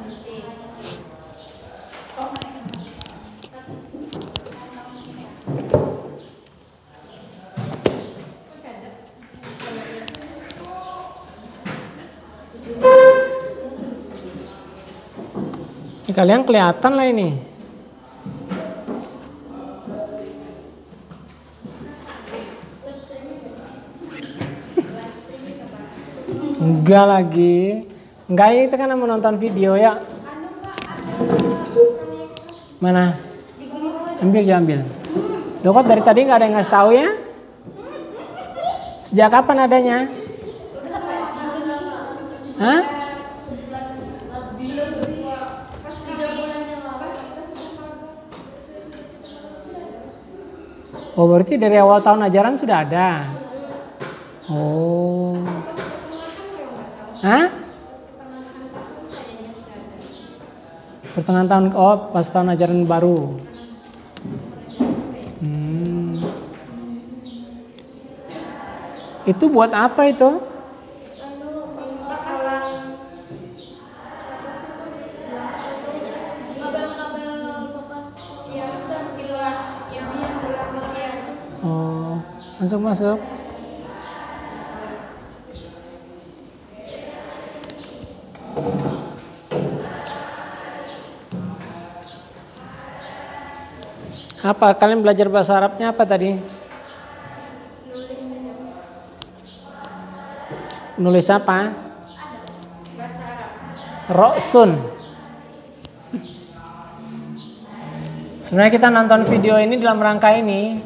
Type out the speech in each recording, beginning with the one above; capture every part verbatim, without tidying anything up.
Kalian kelihatan lah ini. Enggak lagi. Enggak, itu kan menonton video ya. Mana? Ambil ya ambil. Loh, kok dari tadi nggak ada yang ngasih tahu ya? Sejak kapan adanya? Hah? Oh, berarti dari awal tahun ajaran sudah ada. Oh. Hah? Pertengahan tahun, oh pas tahun ajaran baru. Hmm. Itu buat apa itu? Oh, masuk masuk. Apa kalian belajar bahasa Arabnya apa tadi? Nulis aja. Nulis apa? Bahasa Arab. Roksun. Sebenarnya kita nonton video ini dalam rangka ini.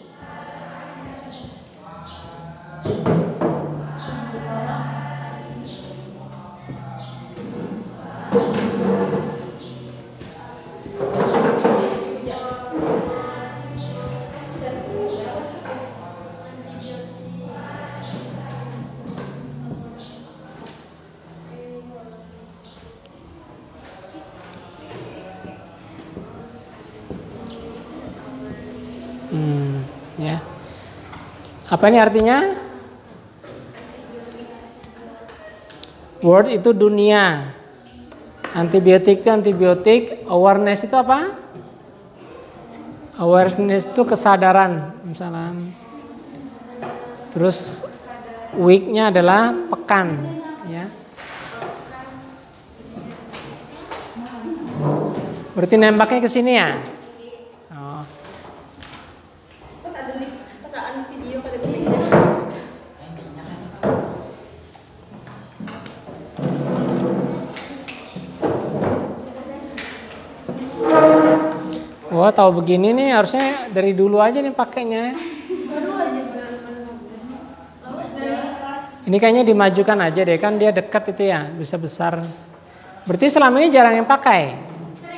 Hmm, ya. Apa ini artinya? Word itu dunia. Antibiotik itu antibiotik. Awareness itu apa? Awareness itu kesadaran. Misalnya. Terus week-nya adalah pekan, ya. Berarti nembaknya ke sini ya? Oh. Pas ada link, pas ada video pada meja. Wah, tahu begini nih harusnya dari dulu aja nih pakainya. Baru aja benar-benar. Lawas dari kelas. Ini kayaknya dimajukan aja deh, kan dia dekat itu ya, bisa besar. Berarti selama ini jarang yang pakai.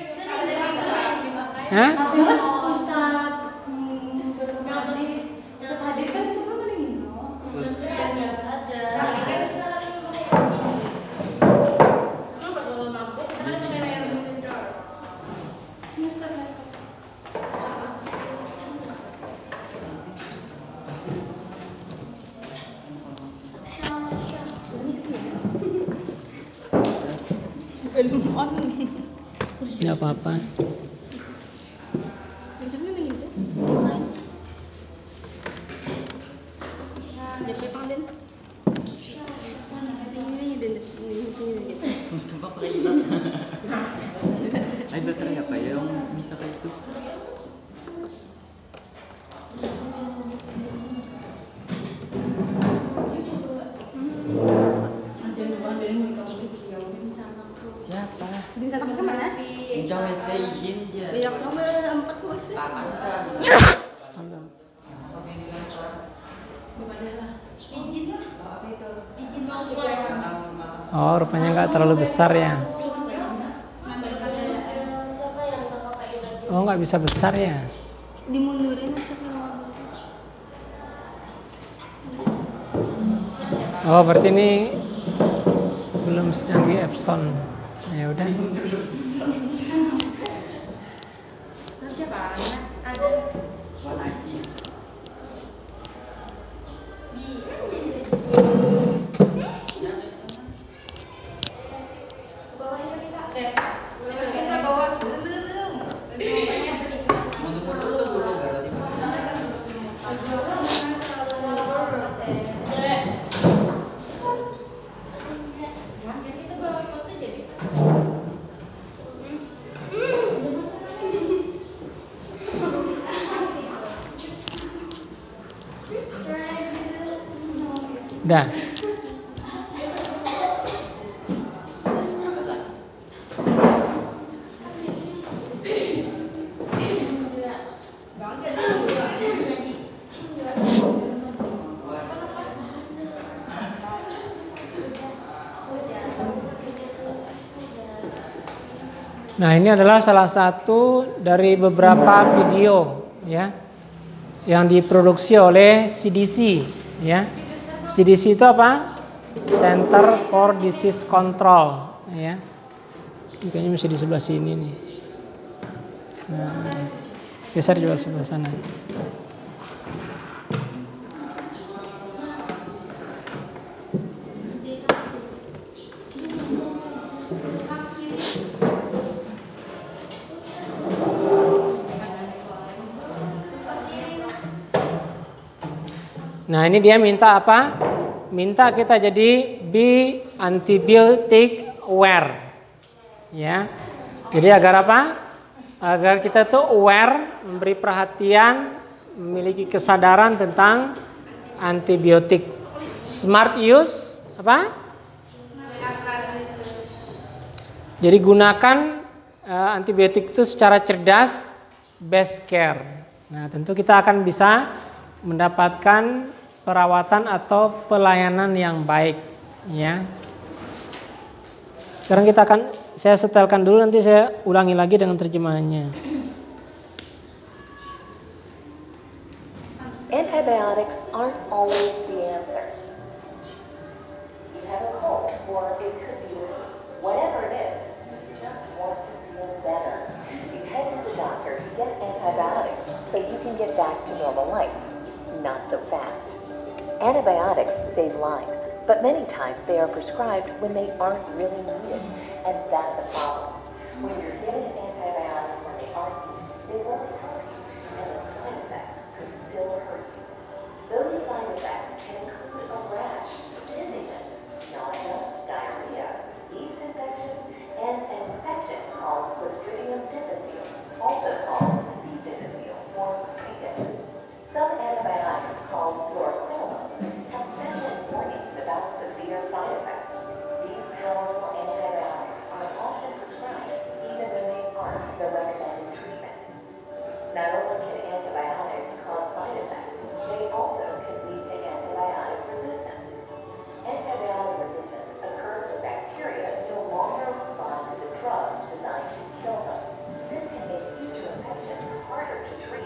Hah? Ustaz yang hadir kan itu kan sering Ustaz yang ada. Tapi kan kita lagi pakai di sini. Kenapa kalau mampu kita kan pakai layar monitor. Ustaz. Belum on. Nggak apa-apa. Ay, dokter ya Pak, yang bisa kayak itu. Siapa? Di sana ke mana? Jangan saya izin aja. Banyak nomor empat kursi. Izin lah. Izin mau Oh, rupanya nggak terlalu besar ya. Oh, nggak bisa besar ya. dimundurin Ustaz. Oh, berarti ini belum secanggih Epson. Ya udah. Siapa? Ada. Cek. Kita bawa belum belum belum. Mundur dulu dulu baru dikasih. Udah. Nah, ini adalah salah satu dari beberapa video ya yang diproduksi oleh C D C ya. C D C itu apa? Center for Disease Control ya. Ini kayaknya masih di sebelah sini nih. Nah, geser juga sebelah sana. Nah, ini dia minta apa? Minta kita jadi be antibiotic aware. Ya. Jadi agar apa? Agar kita tuh aware, memberi perhatian, memiliki kesadaran tentang antibiotik. Smart use apa? Jadi gunakan uh, antibiotik itu secara cerdas, best care. Nah, tentu kita akan bisa mendapatkan perawatan atau pelayanan yang baik ya. Sekarang kita akan saya setelkan dulu, nanti saya ulangi lagi dengan terjemahannya. Antibiotics aren't always the answer. You have a cold, or it could be the flu. Whatever it is, you just want to feel better. You head to the doctor to get antibiotics so you can get back to normal life. Not so fast. Antibiotics save lives, but many times they are prescribed when they aren't really needed, and that's a problem. When you're getting antibiotics when they aren't needed, they really hurt you, and the side effects could still hurt you. Those side effects can include a rash, dizziness, nausea, diarrhea, yeast infections, and an infection called Clostridium difficile, also called C. difficile or C. diff. Some antibiotics called fluoroquinolones have special warnings about severe side effects. These powerful antibiotics are often prescribed even when they aren't the recommended treatment. Not only can antibiotics cause side effects, they also can lead to antibiotic resistance. Antibiotic resistance occurs when bacteria no longer respond to the drugs designed to kill them. This can make future infections harder to treat.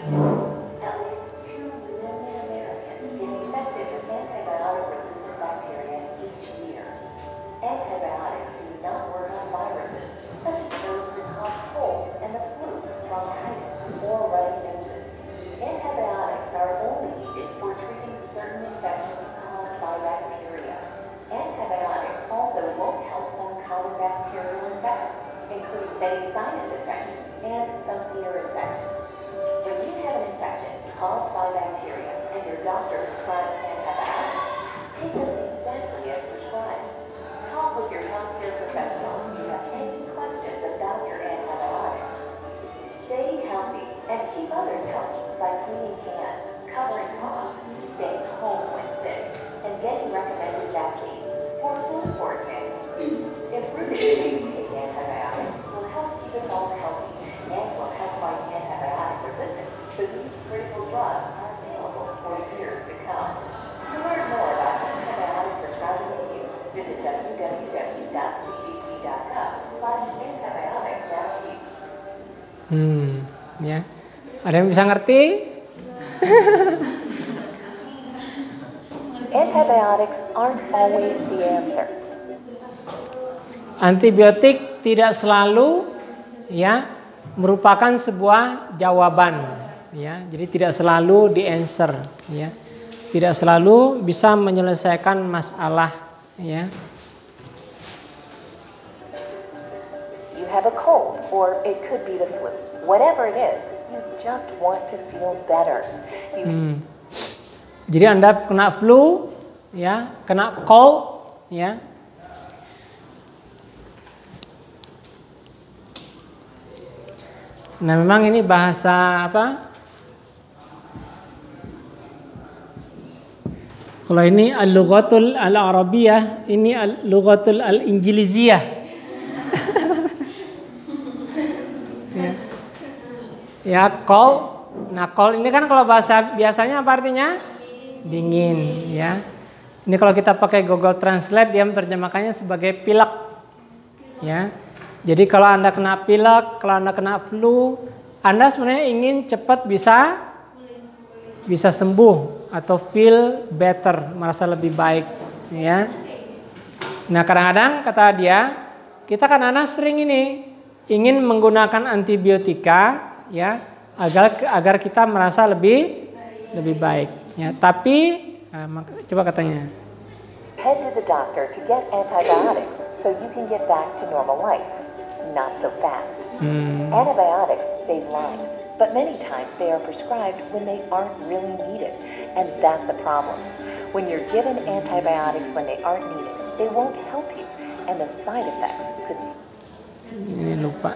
At least two million Americans get infected with antibiotic-resistant bacteria each year. Antibiotics do not work on viruses, such as those that cause colds and the flu, bronchitis, or runny noses. Antibiotics are only needed for treating certain infections caused by bacteria. Antibiotics also won't help some common bacterial infections, including many sinus infections and some ear infections. When you have an infection caused by bacteria and your doctor prescribes antibiotics, take them exactly as prescribed. Talk with your healthcare professional if you have any questions about your antibiotics. Stay healthy and keep others healthy by cleaning hands, covering coughs, staying home when sick, and getting recommended vaccines for flu, for example. Improving the way we take antibiotics will help keep us all healthy and will help fight antibiotic resistance, so these critical drugs are available for years to come. To learn more about antibiotic prescribing and use, visit w w w dot c d c dot gov slash antibiotic dash use. Hmm, ya. Ada yang bisa ngerti? Antibiotics aren't always the answer. Antibiotik tidak selalu ya merupakan sebuah jawaban ya. Jadi tidak selalu di answer ya. Tidak selalu bisa menyelesaikan masalah ya. You You have a cold, or it could be the flu. Whatever it is, you just want to feel better. You Hmm. Jadi Anda kena flu, ya, kena cold, ya. Nah, memang ini bahasa apa? Kalau ini al-lughatul al-arabiyah, ini al-lughatul al-injiliziyah. ya. ya, cold. Nah, cold ini kan kalau bahasa biasanya apa artinya? Dingin, ya. Ini kalau kita pakai Google Translate dia menerjemahkannya sebagai pilek. Ya. Jadi kalau Anda kena pilek, kalau Anda kena flu, Anda sebenarnya ingin cepat bisa bisa sembuh atau feel better, merasa lebih baik, ya. Nah, kadang-kadang kata dia, kita kan anak sering ini ingin menggunakan antibiotika, ya, agar agar kita merasa lebih lebih baik, ya. Tapi nah, coba katanya. head to the doctor to get antibiotics so you can get back to normal life. Not so fast. Hmm. Antibiotics save lives, but many times they are prescribed when they aren't really needed, and that's a problem. When you're given antibiotics when they aren't needed, they won't help you, and the side effects could... Ini lupa.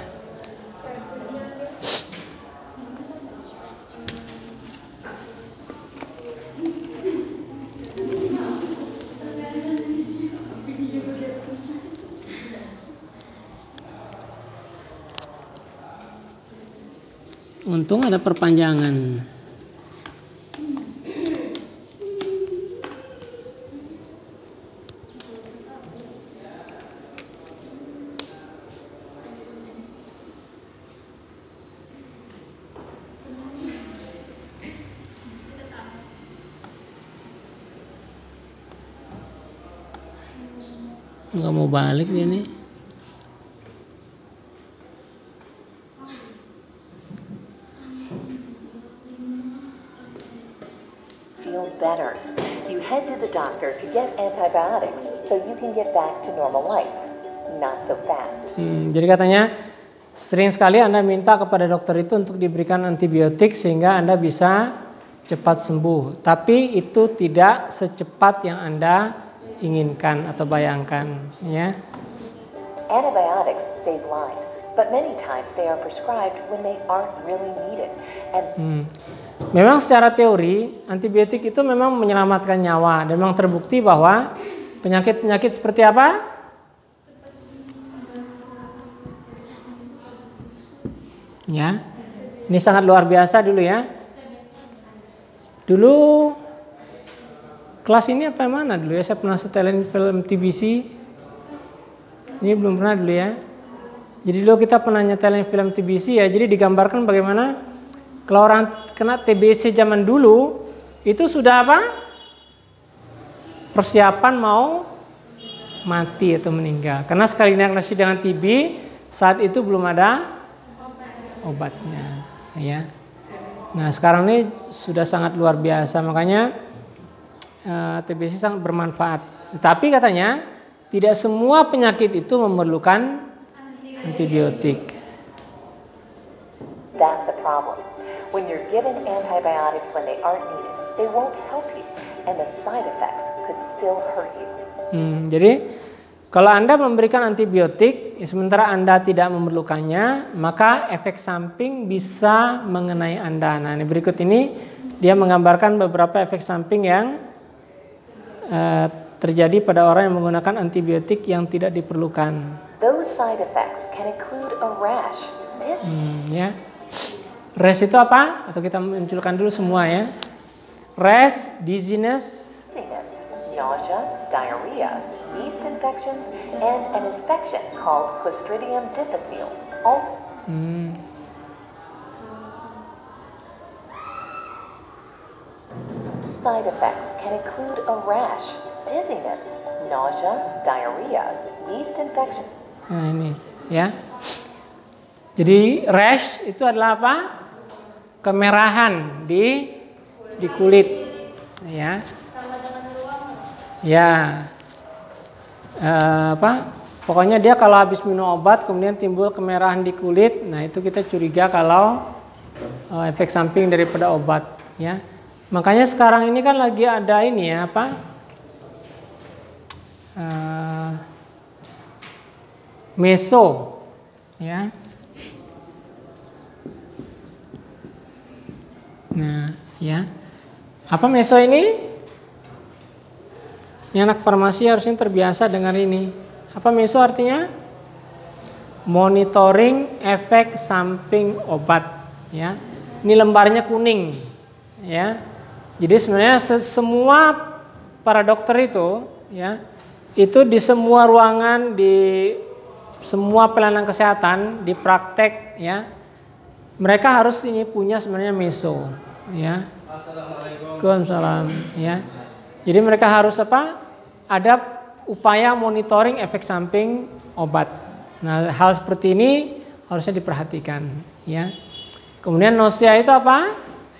Untung ada perpanjangan. Nggak mau balik dia nih. Feel better. You head to the doctor to get antibiotics so you can get back to normal life. Not so fast. Hmm, jadi katanya sering sekali Anda minta kepada dokter itu untuk diberikan antibiotik sehingga Anda bisa cepat sembuh. Tapi itu tidak secepat yang Anda inginkan atau bayangkan, ya. Antibiotics save lives, but many times they are prescribed when they aren't really needed. And Hmm. Memang secara teori antibiotik itu memang menyelamatkan nyawa dan memang terbukti bahwa penyakit-penyakit seperti apa? Ya. Ini sangat luar biasa dulu ya. Dulu kelas ini apa yang mana dulu ya? Saya pernah setelin film T V C. Ini belum pernah dulu ya. Jadi dulu kita pernah nyetelin film T V C ya. Jadi digambarkan bagaimana kalau orang kena T B C zaman dulu itu sudah apa? Persiapan mau mati atau meninggal. Karena sekali diagnosis dengan T B saat itu belum ada obatnya, ya. Nah sekarang ini sudah sangat luar biasa, makanya uh, T B C sangat bermanfaat. Tapi katanya tidak semua penyakit itu memerlukan antibiotik. that's a problem. When you're given antibiotics when they aren't needed, they won't help you, and the side effects could still hurt you. Hmm, jadi kalau Anda memberikan antibiotik sementara Anda tidak memerlukannya, maka efek samping bisa mengenai Anda. Nah, ini berikut ini dia menggambarkan beberapa efek samping yang uh, terjadi pada orang yang menggunakan antibiotik yang tidak diperlukan. Those side effects can include a rash, dis- Hmm, ya. Rash itu apa? Atau kita munculkan dulu semua ya. Rash, dizziness, dizziness, nausea, diarrhea, yeast infections, and an infection called Clostridium difficile. Also, hmm, side effects can include a rash, dizziness, nausea, diarrhea, yeast infection. nah ini ya. Jadi rash itu adalah apa? Kemerahan di di kulit, ya. Ya. Eh, apa? Pokoknya dia kalau habis minum obat kemudian timbul kemerahan di kulit, nah itu kita curiga kalau uh, efek samping daripada obat, ya. Makanya sekarang ini kan lagi ada ini ya apa? Uh, meso, ya. Nah, ya. Apa meso ini? Ini anak farmasi harusnya terbiasa dengan ini. Apa meso artinya? Monitoring efek samping obat, ya. Ini lembarnya kuning, ya. Jadi sebenarnya semua para dokter itu, ya, itu di semua ruangan, di semua pelayanan kesehatan, di praktek, ya, mereka harus ini punya sebenarnya meso, ya. Waalaikumsalam, ya. Jadi mereka harus apa? Ada upaya monitoring efek samping obat. Nah, hal seperti ini harusnya diperhatikan, ya. Kemudian nausea itu apa?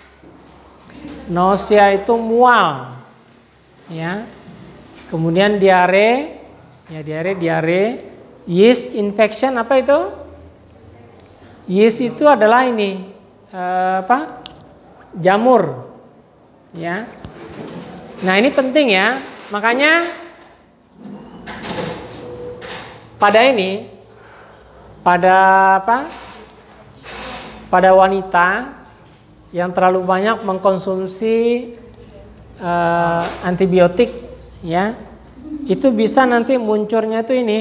Nausea itu mual, ya. Kemudian diare, ya diare, diare, yeast infection apa itu? Yeast itu adalah ini eh, apa? Jamur, ya. Nah ini penting ya, makanya pada ini, pada apa? Pada wanita yang terlalu banyak mengkonsumsi uh, antibiotik, ya, itu bisa nanti munculnya itu ini.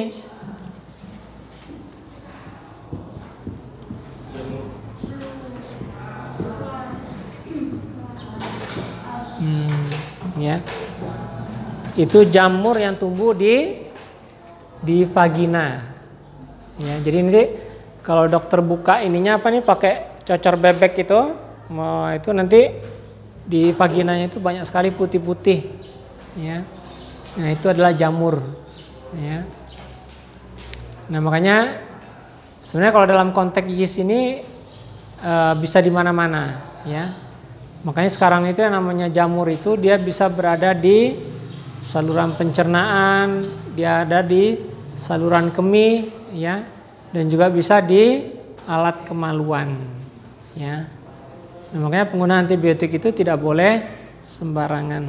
Hmm, ya. Itu jamur yang tumbuh di di vagina. Ya, jadi nanti kalau dokter buka ininya apa nih pakai cocor bebek itu, mau itu nanti di vaginanya itu banyak sekali putih-putih, ya. Nah itu adalah jamur, ya. Nah makanya sebenarnya kalau dalam konteks yeast ini e, bisa di mana-mana, ya. Makanya sekarang itu yang namanya jamur itu dia bisa berada di saluran pencernaan, dia ada di saluran kemih, ya, dan juga bisa di alat kemaluan, ya. Nah, makanya penggunaan antibiotik itu tidak boleh sembarangan.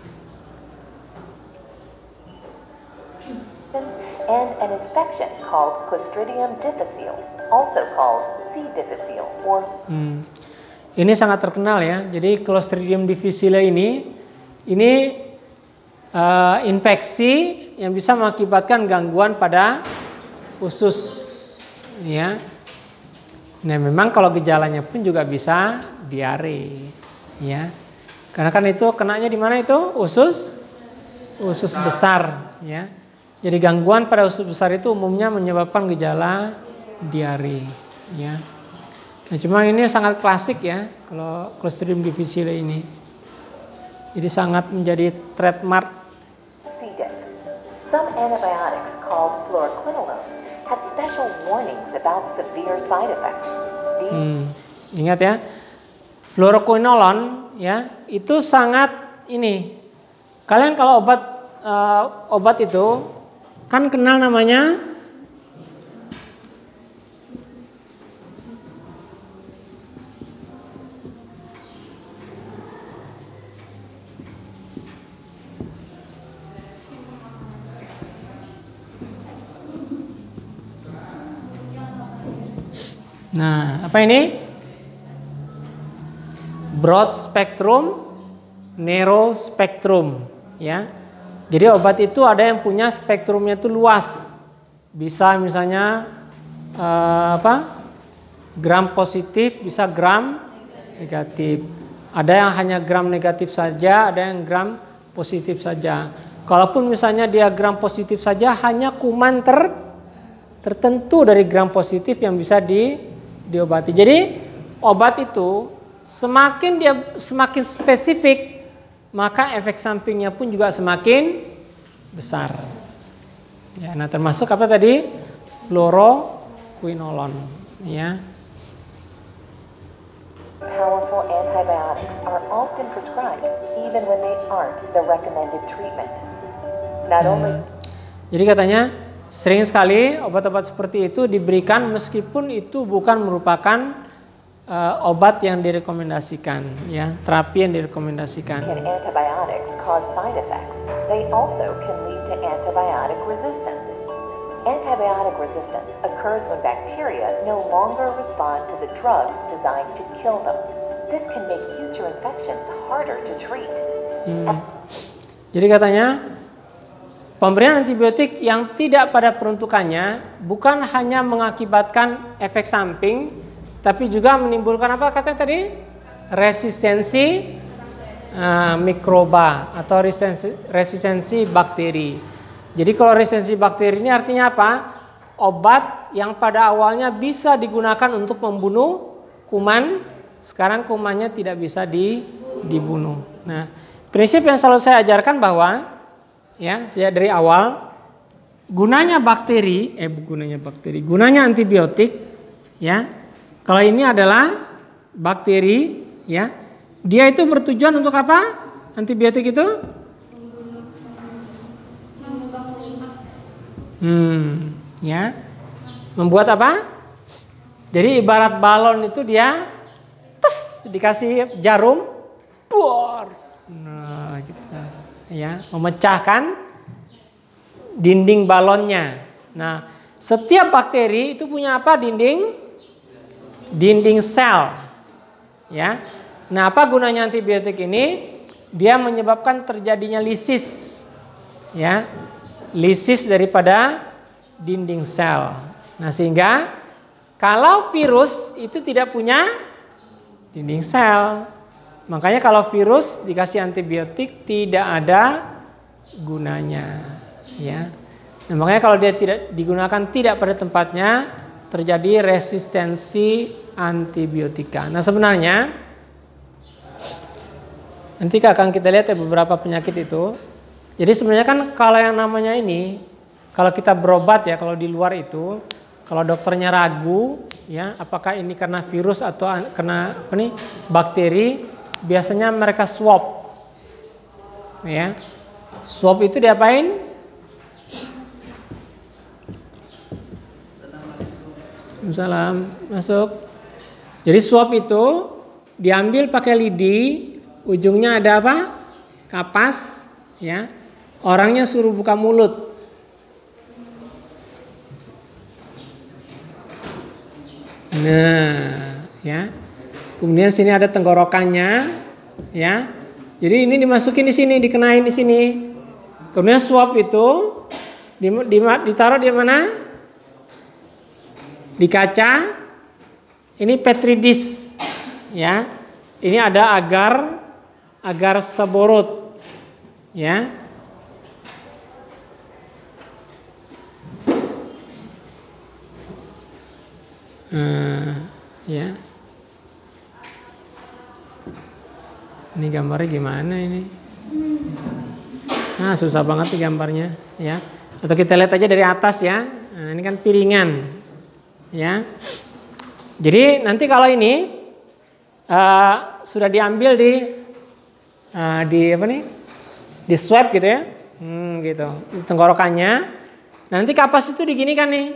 And an infection called Clostridium difficile, also called C. difficile, or hmm. Ini sangat terkenal ya. Jadi Clostridium difficile ini, ini uh, infeksi yang bisa mengakibatkan gangguan pada usus, ya. Nah memang kalau gejalanya pun juga bisa diare, ya. Karena kan itu kenanya di mana itu? Usus, usus besar, ya. Jadi gangguan pada usus besar itu umumnya menyebabkan gejala diare, ya. Nah cuma ini sangat klasik ya kalau Clostridium difficile ini. Jadi sangat menjadi trademark. C. diff. Some antibiotics called fluoroquinolones have special warnings about severe side effects. These Hmm, ingat ya, fluoroquinolone ya itu sangat ini. Kalian kalau obat uh, obat itu kan kenal namanya Nah, apa ini? Broad spectrum, narrow spectrum, ya. Jadi obat itu ada yang punya spektrumnya itu luas. Bisa misalnya eh, apa? Gram positif, bisa gram negatif. Ada yang hanya gram negatif saja, ada yang gram positif saja. Kalaupun misalnya dia gram positif saja, hanya kuman ter tertentu dari gram positif yang bisa di diobati. Jadi obat itu semakin dia semakin spesifik, maka efek sampingnya pun juga semakin besar. Ya, nah termasuk apa tadi? Fluoroquinolone, ya. powerful antibiotics are often prescribed even when they aren't the recommended treatment. Not only Jadi katanya Sering sekali obat-obat seperti itu diberikan meskipun itu bukan merupakan uh, obat yang direkomendasikan, ya, terapi yang direkomendasikan. Can antibiotics cause side effects? They also can lead to antibiotic resistance. Antibiotic resistance occurs when bacteria no longer respond to the drugs designed to kill them. This can make future infections harder to treat. Hmm. Jadi katanya pemberian antibiotik yang tidak pada peruntukannya bukan hanya mengakibatkan efek samping, tapi juga menimbulkan apa katanya tadi? Resistensi uh, mikroba atau resistensi, resistensi bakteri. Jadi kalau resistensi bakteri ini artinya apa? Obat yang pada awalnya bisa digunakan untuk membunuh kuman, sekarang kumannya tidak bisa di, dibunuh. Nah, prinsip yang selalu saya ajarkan bahwa ya, saya dari awal gunanya bakteri, eh gunanya bakteri, gunanya antibiotik, ya. Kalau ini adalah bakteri, ya, dia itu bertujuan untuk apa? Antibiotik itu? Hmm, ya, membuat apa? Jadi ibarat balon itu dia, tes, dikasih jarum, buar. Nah, gitu. Ya, memecahkan dinding balonnya. Nah, setiap bakteri itu punya apa? Dinding, dinding sel. Ya, nah apa gunanya antibiotik ini? Dia menyebabkan terjadinya lisis, ya, lisis daripada dinding sel. Nah, sehingga kalau virus itu tidak punya dinding sel. Makanya kalau virus dikasih antibiotik tidak ada gunanya, ya. Nah, makanya kalau dia tidak digunakan tidak pada tempatnya terjadi resistensi antibiotika. Nah, sebenarnya nanti akan kita lihat ya beberapa penyakit itu. Jadi sebenarnya kan kalau yang namanya ini, kalau kita berobat ya, kalau di luar itu, kalau dokternya ragu, ya, apakah ini karena virus atau karena apa nih, bakteri, biasanya mereka swab, ya. Swab itu diapain? Salam, masuk. Jadi swab itu diambil pakai lidi, ujungnya ada apa? Kapas, ya. Orangnya suruh buka mulut. Nah, ya. Kemudian sini ada tenggorokannya, ya. Jadi ini dimasukin di sini, dikenain di sini. Kemudian swab itu ditaruh di mana? Di kaca. Ini petri dish, ya. Ini ada agar agar seborot, ya. Nah, ya. Ini gambarnya gimana ini? Nah, susah banget nih gambarnya, ya. Atau kita lihat aja dari atas ya. Nah, ini kan piringan, ya. Jadi nanti kalau ini uh, sudah diambil di uh, di apa nih? Di swab gitu ya, hmm, gitu. Di tenggorokannya. Nanti kapas itu diginikan nih.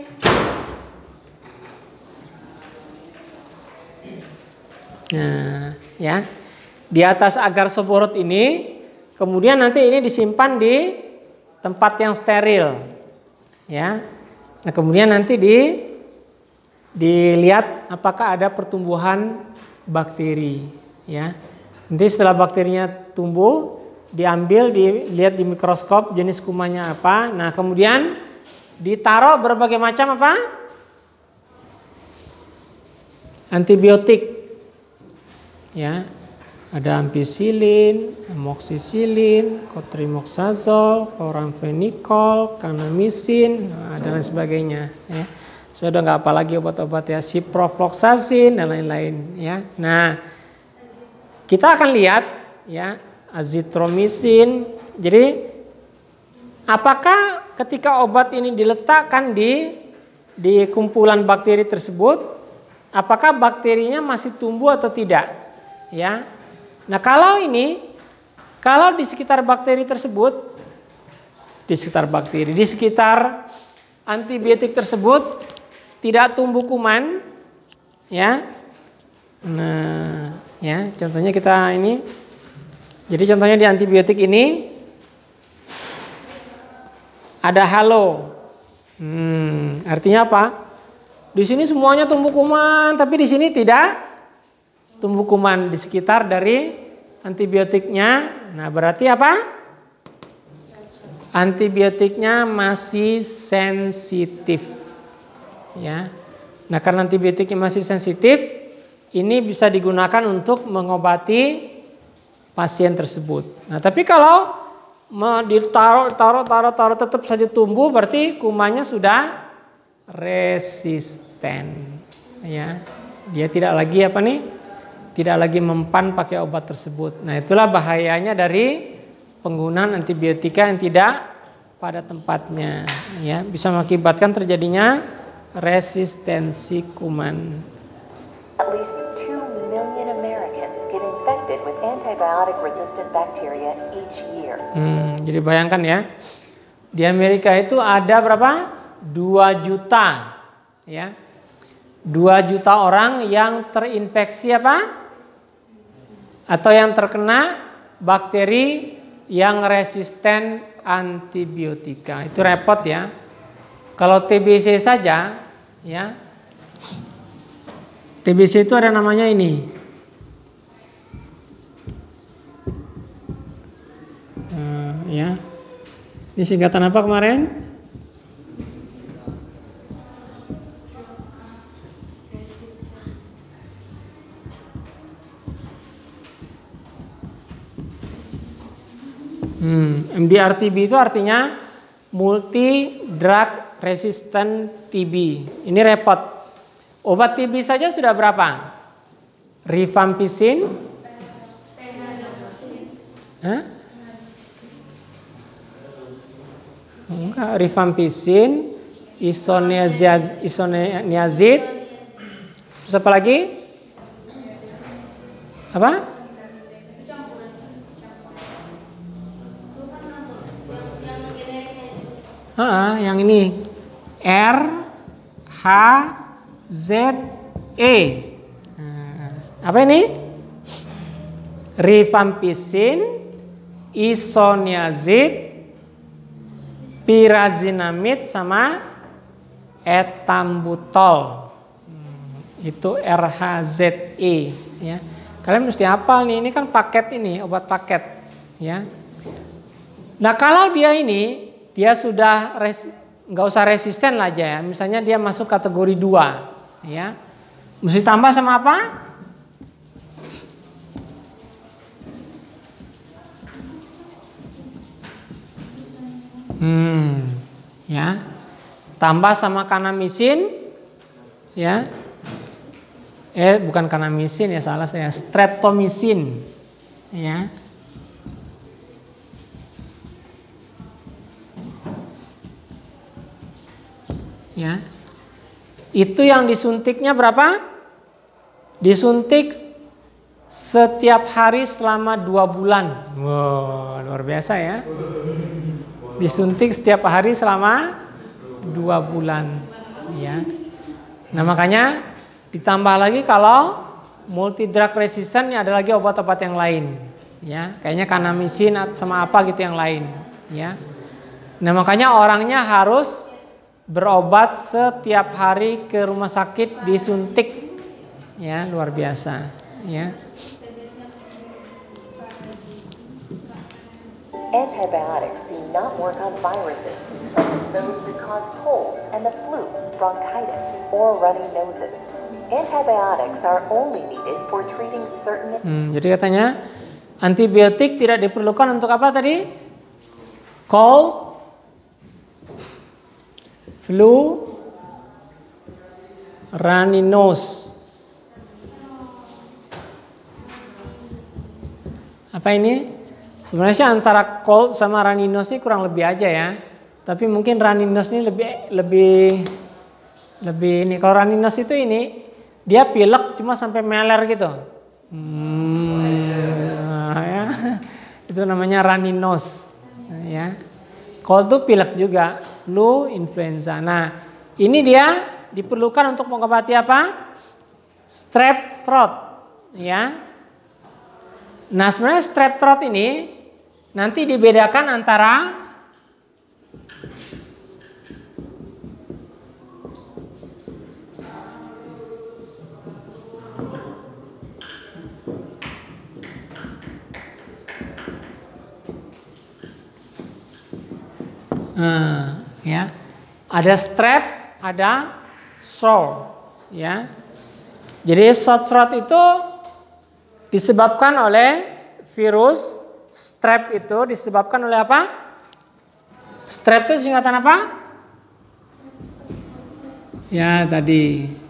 Nah, ya. Di atas agar seborot ini, kemudian nanti ini disimpan di tempat yang steril, ya. Nah, kemudian nanti di dilihat apakah ada pertumbuhan bakteri, ya. Nanti setelah bakterinya tumbuh, diambil, dilihat di mikroskop jenis kumannya apa. Nah, kemudian ditaruh berbagai macam apa? Antibiotik, ya. Ada ampicillin, amoxicillin, cotrimoxazole, chloramphenicol, kanamycin, nah, dan lain sebagainya. Ya. Saya udah nggak apa lagi obat-obat ya, ciprofloxacin dan lain-lain. Ya. Nah, kita akan lihat ya azithromycin. Jadi, apakah ketika obat ini diletakkan di di kumpulan bakteri tersebut, apakah bakterinya masih tumbuh atau tidak? Ya. Nah, kalau ini, kalau di sekitar bakteri tersebut, di sekitar bakteri, di sekitar antibiotik tersebut tidak tumbuh kuman, ya. Nah, ya, contohnya kita ini. Jadi contohnya di antibiotik ini ada halo. Hmm, artinya apa? Di sini semuanya tumbuh kuman, tapi di sini tidak tumbuh kuman di sekitar dari antibiotiknya. Nah, berarti apa? Antibiotiknya masih sensitif. Ya. Nah, karena antibiotiknya masih sensitif, ini bisa digunakan untuk mengobati pasien tersebut. Nah, tapi kalau ditaruh, taruh, taruh, taruh tetap saja tumbuh, berarti kumannya sudah resisten. Ya, dia tidak lagi apa nih? Tidak lagi mempan pakai obat tersebut. Nah, itulah bahayanya dari penggunaan antibiotika yang tidak pada tempatnya. Ya, bisa mengakibatkan terjadinya resistensi kuman. At least two million Americans get infected with antibiotic-resistant bacteria each year. Hmm, jadi bayangkan ya, di Amerika itu ada berapa? dua juta, ya, dua juta orang yang terinfeksi apa? Atau yang terkena bakteri yang resisten antibiotika. Itu repot ya. Kalau T B C saja, ya. T B C itu ada namanya ini. Uh, ya. Ini singkatan apa kemarin? Hmm, M D R T B itu artinya multi drug resistant T B. Ini repot. Obat T B saja sudah berapa? Rifampicin? Hah? Enggak, rifampicin, isoniazid, isoniazid. Terus apa lagi? Apa? Ah, yang ini R H Z E. Nah, apa ini? Rifampicin, isoniazid, pyrazinamide sama etambutol. Hmm, itu R H Z E ya. Kalian mesti hafal nih, ini kan paket ini, obat paket ya. Nah, kalau dia ini dia sudah res, nggak usah resisten lah aja ya. Misalnya dia masuk kategori dua ya. Mesti tambah sama apa? Hmm, ya. Tambah sama kanamisin ya. Eh bukan kanamisin ya, salah saya, streptomisin ya. Ya. Itu yang disuntiknya berapa? Disuntik setiap hari selama dua bulan. Wow, luar biasa ya. Disuntik setiap hari selama dua bulan ya. Nah, makanya ditambah lagi kalau multi drug resistant ada lagi obat-obat yang lain ya. Kayaknya kanamisin sama apa gitu yang lain ya. Nah, makanya orangnya harus berobat setiap hari ke rumah sakit disuntik ya, luar biasa ya. Antibiotics do not work on viruses such as those that cause colds and the flu, bronchitis, or runny noses. Antibiotics are only needed for treating certain. Hmm, jadi katanya antibiotik tidak diperlukan untuk apa tadi? Cold, flu, runny nose. Apa ini? Sebenarnya antara cold sama runny nose ini kurang lebih aja ya. Tapi mungkin runny nose ini lebih lebih lebih ini. Kalau runny nose itu ini dia pilek cuma sampai meler gitu. Hmm, nah, ya. Itu namanya runny nose ya. Cold tuh pilek juga. flu, influenza. Nah, ini dia diperlukan untuk mengobati apa? Strep throat, ya. Nah, sebenarnya strep throat ini nanti dibedakan antara Hmm, ya, ada strep, ada sore, ya. Jadi sore throat itu disebabkan oleh virus, strep itu disebabkan oleh apa? Strep itu singkatan apa? Ya tadi